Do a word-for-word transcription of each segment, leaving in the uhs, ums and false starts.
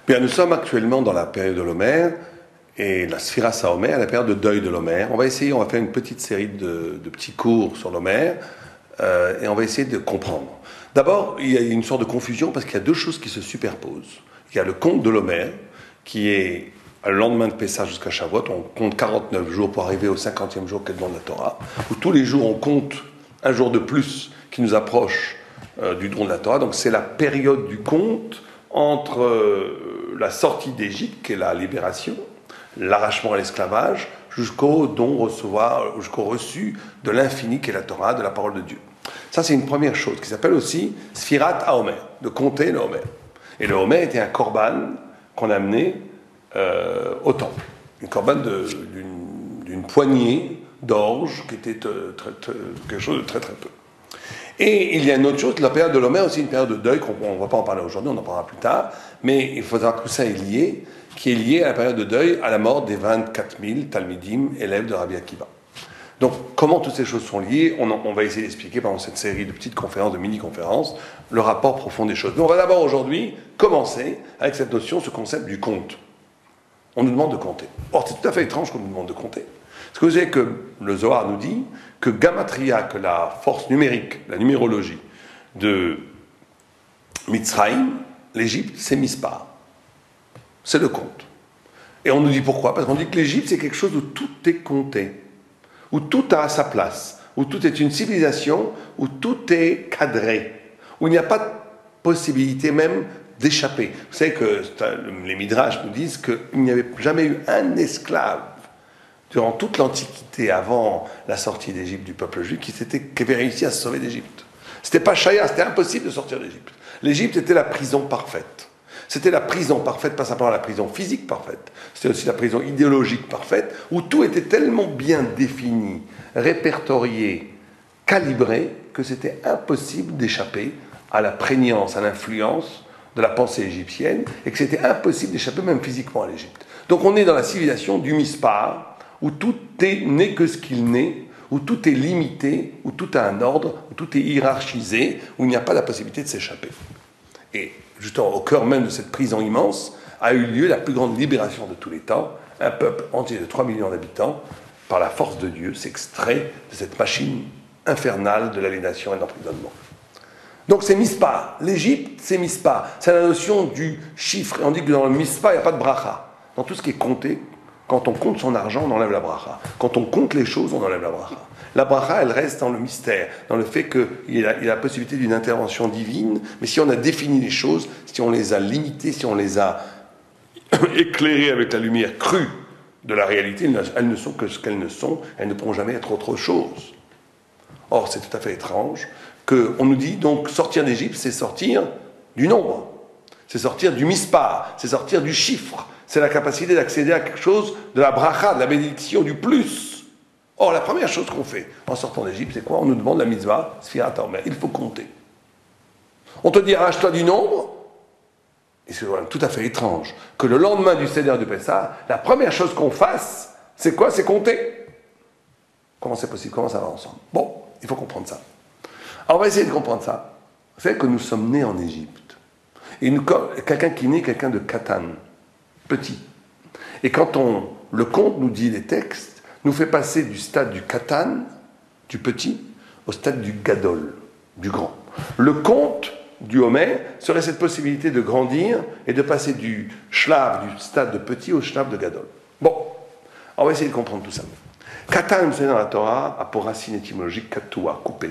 Bien, nous sommes actuellement dans la période de l'Omer et la Sphira Saomer, la période de deuil de l'Omer. On va essayer, on va faire une petite série de, de petits cours sur l'Omer euh, et on va essayer de comprendre. D'abord, il y a une sorte de confusion parce qu'il y a deux choses qui se superposent. Il y a le compte de l'Omer qui est le lendemain de Pessah jusqu'à Shavuot, on compte quarante-neuf jours pour arriver au cinquantième jour qui est le don de la Torah, où tous les jours on compte un jour de plus qui nous approche euh, du don de la Torah. Donc c'est la période du compte entre euh, la sortie d'Égypte, qui est la libération, l'arrachement à l'esclavage, jusqu'au don recevoir, jusqu'au reçu de l'infini qui est la Torah, de la parole de Dieu. Ça c'est une première chose qui s'appelle aussi Sfirat HaOmer, de compter le Homer. Et le Homer était un korban qu'on amenait euh, au temple, une korban d'une, d'une poignée d'orge qui était euh, très, très, quelque chose de très très peu. Et il y a une autre chose, la période de l'Homer aussi une période de deuil, on ne va pas en parler aujourd'hui, on en parlera plus tard, mais il faut savoir que tout ça est lié, qui est lié à la période de deuil, à la mort des vingt-quatre mille Talmidim, élèves de Rabbi Akiva. Donc, comment toutes ces choses sont liées, on, en, on va essayer d'expliquer pendant cette série de petites conférences, de mini-conférences, le rapport profond des choses. Mais on va d'abord aujourd'hui commencer avec cette notion, ce concept du compte. On nous demande de compter. Or, c'est tout à fait étrange qu'on nous demande de compter. Parce que vous savez que le Zohar nous dit que Gamatria, que la force numérique, la numérologie de Mitzrayim, l'Égypte, c'est Mispar. C'est le compte. Et on nous dit pourquoi? Parce qu'on dit que l'Égypte, c'est quelque chose où tout est compté, où tout a sa place, où tout est une civilisation, où tout est cadré, où il n'y a pas de possibilité même d'échapper. Vous savez que les Midrash nous disent qu'il n'y avait jamais eu un esclave durant toute l'Antiquité, avant la sortie d'Égypte du peuple juif, qui, qui avait réussi à se sauver d'Égypte. C'était pas Shaya, c'était impossible de sortir d'Égypte. L'Égypte était la prison parfaite. C'était la prison parfaite, pas simplement la prison physique parfaite, c'était aussi la prison idéologique parfaite, où tout était tellement bien défini, répertorié, calibré, que c'était impossible d'échapper à la prégnance, à l'influence de la pensée égyptienne, et que c'était impossible d'échapper même physiquement à l'Égypte. Donc on est dans la civilisation du Mispar, où tout est n'est que ce qu'il n'est, où tout est limité, où tout a un ordre, où tout est hiérarchisé, où il n'y a pas la possibilité de s'échapper. Et justement, au cœur même de cette prison immense, a eu lieu la plus grande libération de tous les temps. Un peuple entier de trois millions d'habitants, par la force de Dieu, s'extrait de cette machine infernale de l'aliénation et de l'emprisonnement. Donc c'est Mispar. L'Égypte, c'est Mispar. C'est la notion du chiffre. Et on dit que dans le Mispar, il n'y a pas de bracha. Dans tout ce qui est compté, quand on compte son argent, on enlève la bracha. Quand on compte les choses, on enlève la bracha. La bracha, elle reste dans le mystère, dans le fait qu'il y a la possibilité d'une intervention divine, mais si on a défini les choses, si on les a limitées, si on les a éclairées avec la lumière crue de la réalité, elles ne sont que ce qu'elles ne sont, elles ne pourront jamais être autre chose. Or, c'est tout à fait étrange qu'on nous dit, donc, sortir d'Égypte, c'est sortir du nombre, c'est sortir du mispar, c'est sortir du chiffre, c'est la capacité d'accéder à quelque chose de la bracha, de la bénédiction, du plus. Or, la première chose qu'on fait en sortant d'Égypte, c'est quoi? On nous demande la mitzvah, Sfirat HaOmer. Il faut compter. On te dit, arrache-toi du nombre. Et c'est tout à fait étrange que le lendemain du Seder du Pessah, la première chose qu'on fasse, c'est quoi? C'est compter. Comment c'est possible? Comment ça va ensemble? Bon, il faut comprendre ça. Alors, on va essayer de comprendre ça. Vous savez que nous sommes nés en Égypte. Et nous, quelqu'un qui est né, quelqu'un de Katan, petit. Et quand on, le conte nous dit les textes, nous fait passer du stade du Katan, du petit, au stade du Gadol, du grand. Le conte du Homer serait cette possibilité de grandir et de passer du shlav, du stade de petit, au shlav de Gadol. Bon, on va essayer de comprendre tout ça. Katan, vous savez, dans la Torah, a pour racine étymologique katua, coupé,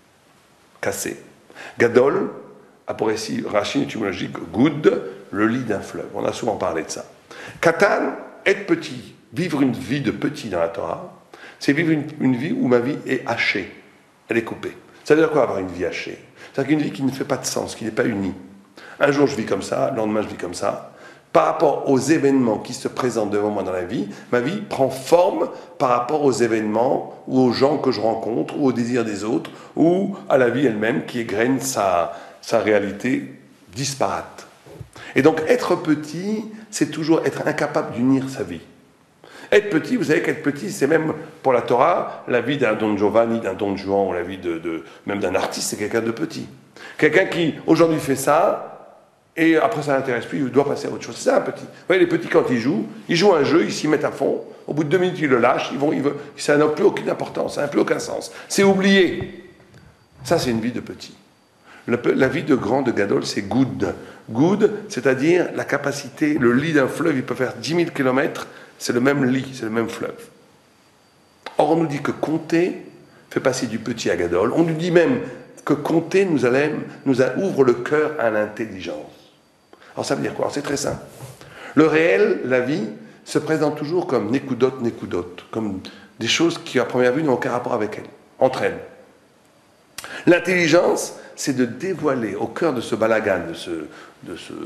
cassé. Gadol a pour racine étymologique good, le lit d'un fleuve. On a souvent parlé de ça. Katan, être petit, vivre une vie de petit dans la Torah, c'est vivre une, une vie où ma vie est hachée, elle est coupée. Ça veut dire quoi avoir une vie hachée? C'est-à-dire qu'une vie qui ne fait pas de sens, qui n'est pas unie. Un jour je vis comme ça, le lendemain je vis comme ça. Par rapport aux événements qui se présentent devant moi dans la vie, ma vie prend forme par rapport aux événements ou aux gens que je rencontre, ou aux désirs des autres, ou à la vie elle-même qui égrène sa, sa réalité disparate. Et donc être petit, c'est toujours être incapable d'unir sa vie. Être petit, vous savez qu'être petit, c'est même pour la Torah, la vie d'un Don Giovanni, d'un Don Juan, ou la vie de, de même d'un artiste, c'est quelqu'un de petit. Quelqu'un qui aujourd'hui fait ça, Et après, ça l'intéresse plus, il doit passer à autre chose. C'est ça un petit. Vous voyez, les petits, quand ils jouent, ils jouent un jeu, ils s'y mettent à fond. Au bout de deux minutes, ils le lâchent. Ils vont, ils veulent, ça n'a plus aucune importance, ça n'a plus aucun sens. C'est oublié. Ça, c'est une vie de petit. La, la vie de grand, de gadol, c'est good. Good, c'est-à-dire la capacité, le lit d'un fleuve, il peut faire dix mille kilomètres, c'est le même lit, c'est le même fleuve. Or, on nous dit que compter fait passer du petit à gadol. On nous dit même que compter nous, allait, nous ouvre le cœur à l'intelligence. Alors ça veut dire quoi? C'est très simple. Le réel, la vie, se présente toujours comme nekudot, nekudot, comme des choses qui, à première vue, n'ont aucun rapport avec elles, entre elles. L'intelligence, c'est de dévoiler au cœur de ce balagan, de ce, de ce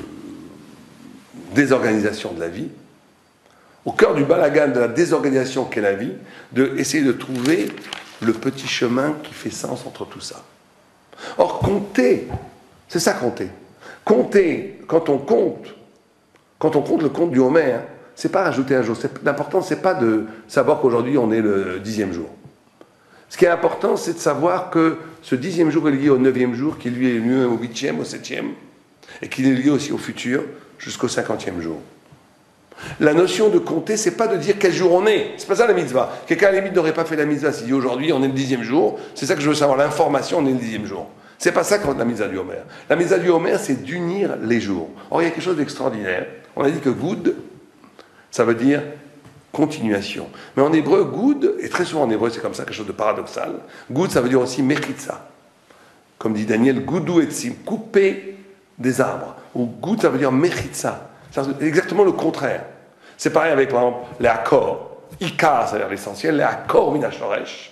désorganisation de la vie, au cœur du balagan, de la désorganisation qu'est la vie, d'essayer de trouver le petit chemin qui fait sens entre tout ça. Or, compter, c'est ça compter. Compter, quand on compte, quand on compte le compte du Homer, c'est pas rajouter un jour. L'important, c'est pas de savoir qu'aujourd'hui on est le dixième jour. Ce qui est important, c'est de savoir que ce dixième jour est lié au neuvième jour, qui lui est lié au huitième, au septième, et qu'il est lié aussi au futur, jusqu'au cinquantième jour. La notion de compter, c'est pas de dire quel jour on est. C'est pas ça la mitzvah. Quelqu'un à la limite n'aurait pas fait la mitzvah s'il dit aujourd'hui on est le dixième jour. C'est ça que je veux savoir, l'information, on est le dixième jour. C'est pas ça la mitzvah du Homer. La mitzvah du Homer, c'est d'unir les jours. Or, il y a quelque chose d'extraordinaire. On a dit que good, ça veut dire continuation. Mais en hébreu, good, et très souvent en hébreu, c'est comme ça, quelque chose de paradoxal. Good, ça veut dire aussi mechitza. Comme dit Daniel, goudou etzim, couper des arbres. Ou good, ça veut dire mechitza. C'est exactement le contraire. C'est pareil avec, par exemple, les accords. Ika, ça veut dire l'essentiel. Les accords minashoresh.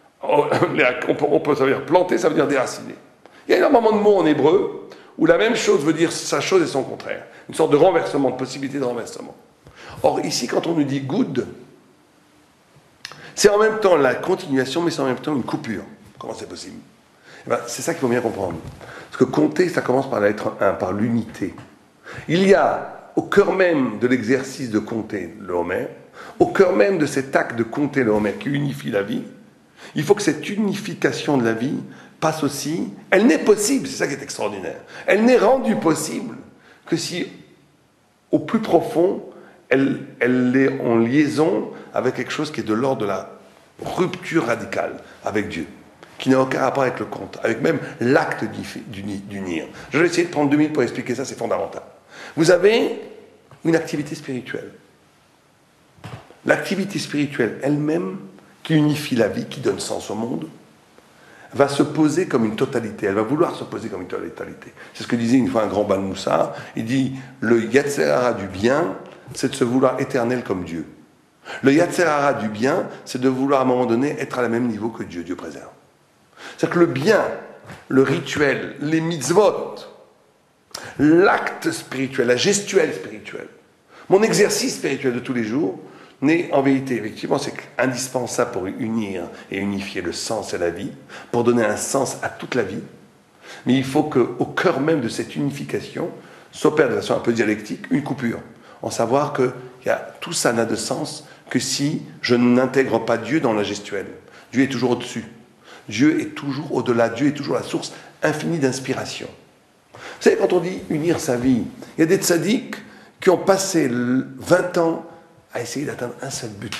On peut, on peut, ça veut dire planter, ça veut dire déraciner. Il y a énormément de mots en hébreu où la même chose veut dire sa chose et son contraire. Une sorte de renversement, de possibilité de renversement. Or, ici, quand on nous dit good, c'est en même temps la continuation, mais c'est en même temps une coupure. Comment c'est possible? Eh ben, c'est ça qu'il faut bien comprendre. Parce que compter, ça commence par la lettre un, par l'unité. Il y a, au cœur même de l'exercice de compter le Homer, au cœur même de cet acte de compter le Homer qui unifie la vie, il faut que cette unification de la vie passe aussi, elle n'est possible, c'est ça qui est extraordinaire, elle n'est rendue possible que si, au plus profond, elle, elle est en liaison avec quelque chose qui est de l'ordre de la rupture radicale avec Dieu, qui n'a aucun rapport avec le compte, avec même l'acte d'unir. Je vais essayer de prendre deux minutes pour expliquer ça, c'est fondamental. Vous avez une activité spirituelle. L'activité spirituelle elle-même, qui unifie la vie, qui donne sens au monde, va se poser comme une totalité. Elle va vouloir se poser comme une totalité. C'est ce que disait une fois un grand Ban Moussa. Il dit, le Yetzer Hara du bien, c'est de se vouloir éternel comme Dieu. Le Yetzer Hara du bien, c'est de vouloir à un moment donné être à la même niveau que Dieu. Dieu préserve. C'est-à-dire que le bien, le rituel, les mitzvot, l'acte spirituel, la gestuelle spirituelle, mon exercice spirituel de tous les jours, n'est en vérité, effectivement, c'est indispensable pour unir et unifier le sens et la vie, pour donner un sens à toute la vie. Mais il faut qu'au cœur même de cette unification s'opère de façon un peu dialectique une coupure, en savoir que y a, tout ça n'a de sens que si je n'intègre pas Dieu dans la gestuelle. Dieu est toujours au-dessus. Dieu est toujours au-delà. Dieu est toujours la source infinie d'inspiration. Vous savez, quand on dit unir sa vie, il y a des tzaddiks qui ont passé vingt ans à essayer d'atteindre un seul but.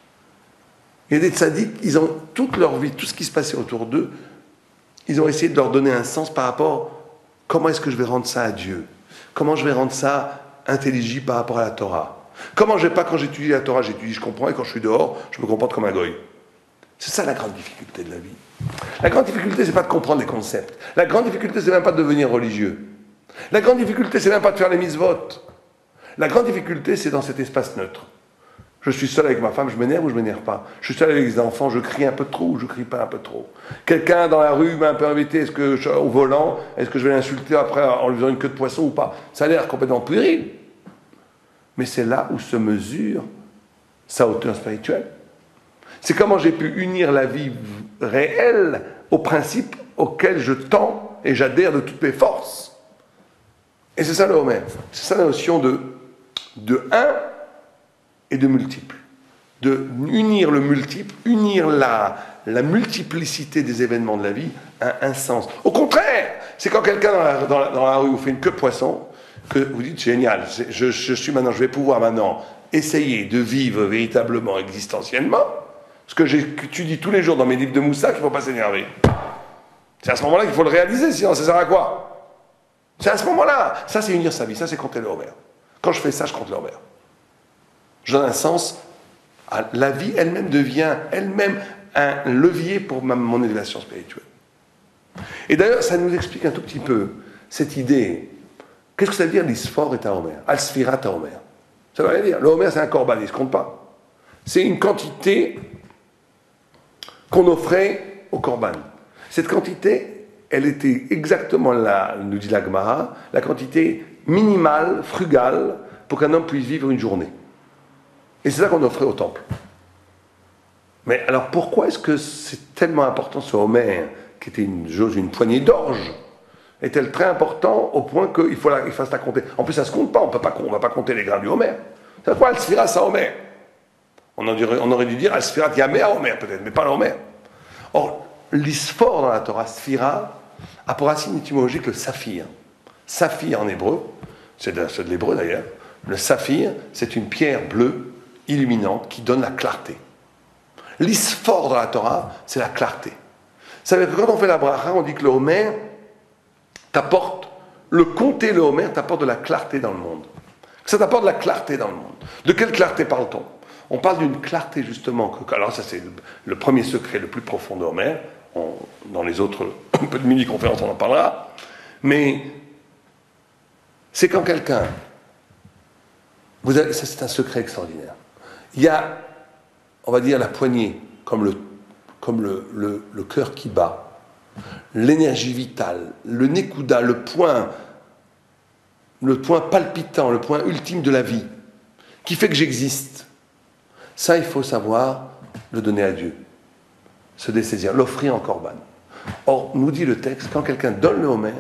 Il y a des tzaddiks, ils ont toute leur vie, tout ce qui se passait autour d'eux, ils ont essayé de leur donner un sens par rapport à comment est-ce que je vais rendre ça à Dieu, comment je vais rendre ça intelligible par rapport à la Torah. Comment je vais pas, quand j'étudie la Torah, j'étudie, je comprends, et quand je suis dehors, je me comporte comme un goy. C'est ça la grande difficulté de la vie. La grande difficulté, c'est pas de comprendre les concepts. La grande difficulté, c'est même pas de devenir religieux. La grande difficulté, c'est même pas de faire les mitzvot. La grande difficulté, c'est dans cet espace neutre. Je suis seul avec ma femme, je m'énerve ou je ne m'énerve pas. Je suis seul avec les enfants, je crie un peu trop ou je ne crie pas un peu trop. Quelqu'un dans la rue m'a un peu invité, est-ce que je, au volant, est-ce que je vais l'insulter après en lui faisant une queue de poisson ou pas? Ça a l'air complètement puéril. Mais c'est là où se mesure sa hauteur spirituelle. C'est comment j'ai pu unir la vie réelle aux principes auxquels je tends et j'adhère de toutes mes forces. Et c'est ça le Homer. C'est ça la notion de, de un et de multiple. De unir le multiple, unir la, la multiplicité des événements de la vie a un sens. Au contraire, c'est quand quelqu'un dans la, dans, la, dans la rue vous fait une queue de poisson, que vous dites, génial, je, je suis maintenant, je vais pouvoir maintenant essayer de vivre véritablement, existentiellement, ce que j'étudie tous les jours dans mes livres de Moussa, qu'il ne faut pas s'énerver. C'est à ce moment-là qu'il faut le réaliser, sinon ça sert à quoi? C'est à ce moment-là. Ça, c'est unir sa vie, ça, c'est compter le Homer. Quand je fais ça, je compte le Homer. Je donne un sens à la vie, elle-même devient elle-même un levier pour ma, mon élévation spirituelle. Et d'ailleurs, ça nous explique un tout petit peu cette idée. Qu'est-ce que ça veut dire l'isphore et Homer? Al-sfirat Homer. Ça veut rien dire. Le Homer, c'est un korban, il ne se compte pas. C'est une quantité qu'on offrait au korban. Cette quantité, elle était exactement là, nous dit la Gemara, la quantité minimale, frugale, pour qu'un homme puisse vivre une journée. Et c'est ça qu'on offrait au temple. Mais alors pourquoi est-ce que c'est tellement important ce Homer, qui était une, une poignée d'orge, est-elle très important au point qu'il faut la, il fasse la compter? En plus, ça ne se compte pas, on ne va pas compter les grains du Homer. C'est quoi Al-Sfirat à Homer? On, on aurait dû dire Al-Sfirat Yamé à Homer peut-être, mais pas à Homer. Or, l'isphore dans la Torah, Sphira, a pour racine étymologique le saphir. Saphir en hébreu, c'est de, de l'hébreu d'ailleurs, le saphir, c'est une pierre bleue illuminante qui donne la clarté. L'isphore dans la Torah, c'est la clarté. Ça veut dire que quand on fait la bracha, on dit que le Homer t'apporte, le compter le Homer t'apporte de la clarté dans le monde. Ça t'apporte de la clarté dans le monde. De quelle clarté parle-t-on? On parle d'une clarté justement, que, alors ça c'est le, le premier secret le plus profond de Homer, on, dans les autres un peu de mini-conférences on en parlera, mais c'est quand quelqu'un, vous avez, ça c'est un secret extraordinaire, il y a, on va dire la poignée, comme le, comme le, le, le cœur qui bat, l'énergie vitale, le nekuda, le point, le point palpitant, le point ultime de la vie, qui fait que j'existe. Ça, il faut savoir le donner à Dieu, se dessaisir, l'offrir en korban. Or, nous dit le texte, quand quelqu'un donne le Homer,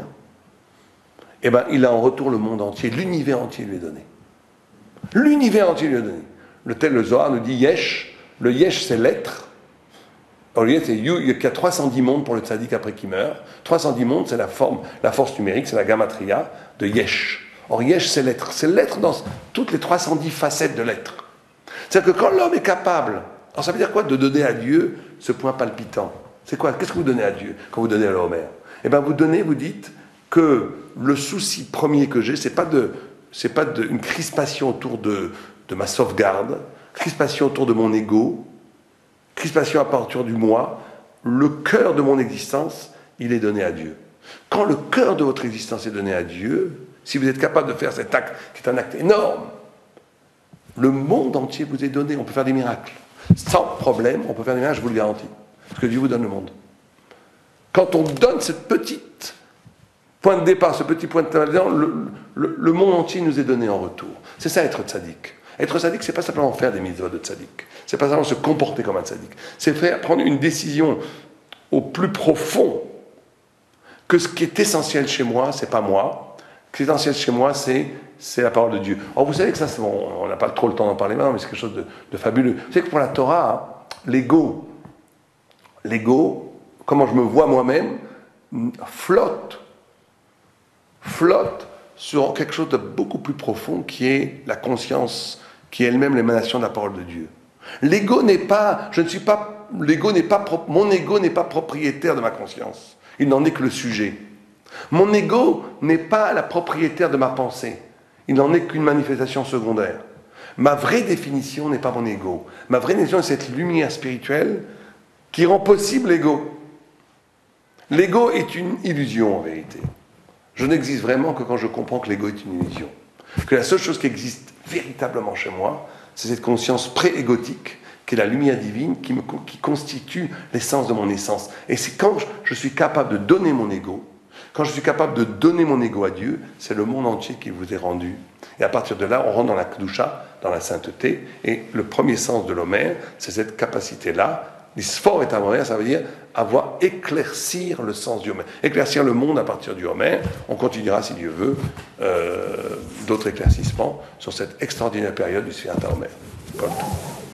eh ben, il a en retour le monde entier, l'univers entier lui est donné. L'univers entier lui est donné. Le tel, le Zohar nous dit Yesh, le Yesh c'est l'être. Au lieu c'est You, il y a trois cent dix mondes pour le tzaddik après qu'il meurt. trois cent dix mondes, c'est la forme, la force numérique, c'est la gamatria de Yesh. Or, Yesh, c'est l'être. C'est l'être dans toutes les trois cent dix facettes de l'être. C'est-à-dire que quand l'homme est capable, alors ça veut dire quoi de donner à Dieu ce point palpitant? C'est quoi? Qu'est-ce que vous donnez à Dieu quand vous donnez à l'Homer? Eh bien, vous donnez, vous dites que le souci premier que j'ai, c'est pas de, c'est pas de, une crispation autour de, de ma sauvegarde, crispation autour de mon ego, crispation à partir du moi. Le cœur de mon existence, il est donné à Dieu. Quand le cœur de votre existence est donné à Dieu, si vous êtes capable de faire cet acte, qui est un acte énorme, le monde entier vous est donné. On peut faire des miracles. Sans problème, on peut faire des miracles, je vous le garantis. Parce que Dieu vous donne le monde. Quand on donne cette petite point de départ, ce petit point de départ, le, le, le monde entier nous est donné en retour. C'est ça être tzaddik. Être tzaddik, c'est pas simplement faire des mitzvot de tzaddik. C'est pas simplement se comporter comme un tzaddik. C'est faire prendre une décision au plus profond que ce qui est essentiel chez moi, c'est pas moi. Ce qui est essentiel chez moi, c'est, c'est la parole de Dieu. Or, vous savez que ça, c'est bon, on n'a pas trop le temps d'en parler maintenant, mais c'est quelque chose de, de fabuleux. Vous savez que pour la Torah, l'ego, l'ego, comment je me vois moi-même, flotte, flotte sur quelque chose de beaucoup plus profond qui est la conscience, qui est elle-même l'émanation de la parole de Dieu. L'ego n'est pas, je ne suis pas, l'ego n'est pas, mon ego n'est pas propriétaire de ma conscience. Il n'en est que le sujet. Mon ego n'est pas la propriétaire de ma pensée. Il n'en est qu'une manifestation secondaire. Ma vraie définition n'est pas mon ego. Ma vraie définition, c'est cette lumière spirituelle qui rend possible l'ego. L'ego est une illusion en vérité. Je n'existe vraiment que quand je comprends que l'ego est une illusion. Que la seule chose qui existe véritablement chez moi, c'est cette conscience pré-égotique, qui est la lumière divine, qui, me, qui constitue l'essence de mon essence. Et c'est quand je, je suis capable de donner mon ego, quand je suis capable de donner mon ego à Dieu, c'est le monde entier qui vous est rendu. Et à partir de là, on rentre dans la Kedusha, dans la sainteté, et le premier sens de l'Homer, c'est cette capacité-là. L'isphore est Homer, ça veut dire avoir éclaircir le sens du Homer, éclaircir le monde à partir du Homer. On continuera, si Dieu veut, euh, d'autres éclaircissements sur cette extraordinaire période du Sfirat Homer.